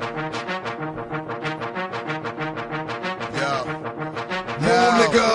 Moon nigga,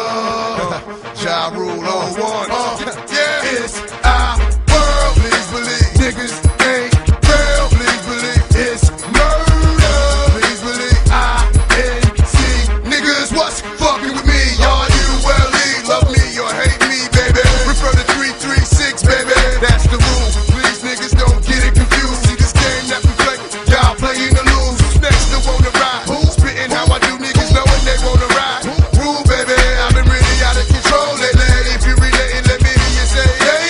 Ja Rule on one. Yeah, it's our world. Please believe niggas ain't real. Please believe it's murder. Please believe INC niggas what's fucking with me. Y'all love me or hate me, baby. Refer to 336, baby. That's the rule. Please niggas don't get it confused. See this game that we play, y'all playing to lose. Who's next to wanna ride? Who's spitting how I do? Niggas knowing they wanna ride. Rule, baby. I've been really out of control lately. If you relating, let me hear you say,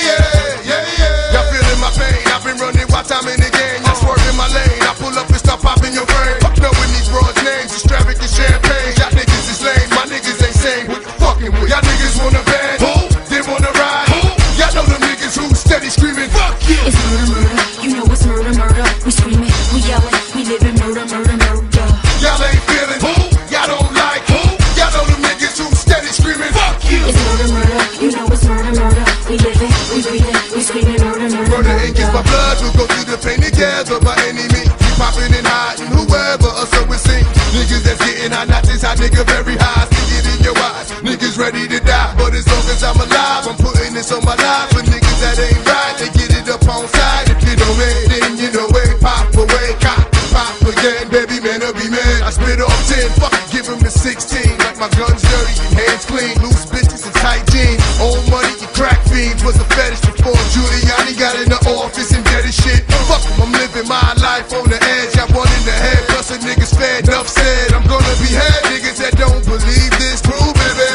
yeah. Y'all feeling my pain? I've been running while time in the game. Y'all swerving my lane. I pull up and start popping your brain. Knowing these broads' names, extravagant champagne. Y'all niggas is lame. My niggas ain't sane. What you fucking with? Y'all niggas wanna band? They wanna ride? Y'all know them niggas who steady screaming, fuck you! It's murder, murder. You know it's murder, murder. We screaming, we yelling, we living murder, murder, murder. Y'all ain't feeling y'all don't like y'all know them niggas who steady screaming, fuck you! It's murder, murder. You know it's murder, murder. We living, we breathing, we screaming murder, murder, Murder ain't murder. against my blood, we'll go through the pain together by any means. We popping and hiding, whoever, or so it seems. Niggas that's getting high, not this high, nigga, very high. See it in your eyes, niggas ready to die. But as long as I'm alive, I'm putting this on my life. For niggas that ain't right, they get it up on side. If you know me, then you know it. Pop away, cop again, baby man, I'll be mad. I spit off 10, fuck it, give him the 16. Like my guns dirty, hands clean, loose bitches and tight jeans. Old money, you crack fiends, was a fetish before Giuliani got in the office and did his shit. Fuck him, I'm living my life on the edge. I want in the head, plus a niggas fed. Enough said, I'm gonna behead niggas that don't believe this. True,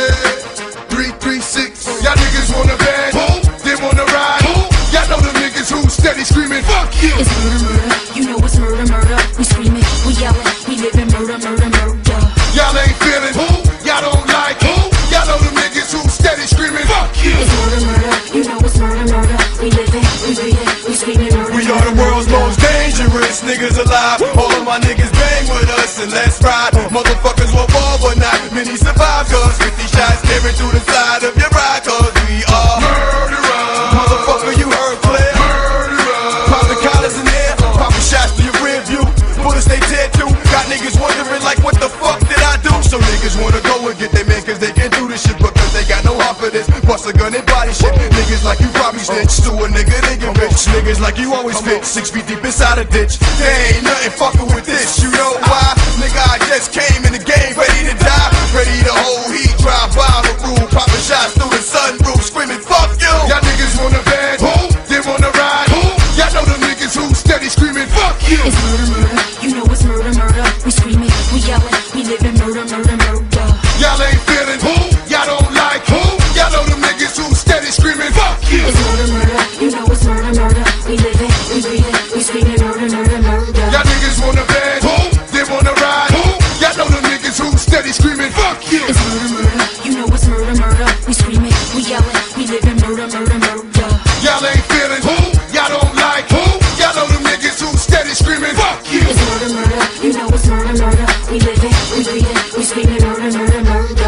baby. 336, y'all niggas wanna band? They wanna ride? Y'all know them niggas who steady screaming, fuck you! It's murder, murder. You know it's murder, murder. We screaming, we yelling, we living murder, murder, murder. Y'all ain't feeling y'all don't like y'all know them niggas who steady screaming, fuck you! It's murder, murder. You know it's murder, murder. We living, we breathing, we screaming murder, We are the world's most dangerous niggas alive. All of my niggas bang with us and let's ride. Motherfuckers will fall but not many survive. Cause 50 shots staring through the side of your ride. Cause we are murderers. Motherfucker, you heard clear. Murderers. Popping collars in there, popping shots through your rear view. Bullets they dead too. Got niggas wondering like what the fuck did I do? So niggas wanna go and get their man cause they can do this shit. Because they got no heart for this. Bust a gun and body shit. Niggas like you probably snitch to a nigga they get rich. Niggas like you always fit 6 feet deep inside a ditch. There ain't nothing fucking with this. You know why? Nigga, I just came in the game ready to die. Ready to hold heat, drive by the roof, popping shots through the sunroof, screaming fuck you. Y'all niggas wanna band? They wanna ride? Y'all know them niggas who steady screaming, fuck you! It's murder, murder. You know it's murder, murder. We screaming, we yelling, we living murder, murder, murder. Y'all ain't feeling y'all don't like y'all know them niggas who steady screaming, fuck you! It's murder, murder. You know it's murder, murder. We living, we breathing, we screaming murder, murder, murder. Y'all niggas wanna band? They wanna ride? Y'all know them niggas who steady screaming, fuck you! It's murder, murder. You know it's murder, murder. We screaming, we yelling, we living murder, murder, murder. Y'all ain't feeling y'all don't like y'all know them niggas who steady screaming, fuck you! It's murder, murder. You know it's murder, murder. We living, we breathing, we screaming murder, murder, murder.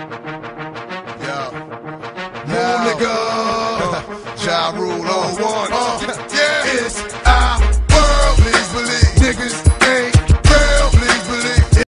Moon nigga, Ja Rule on one.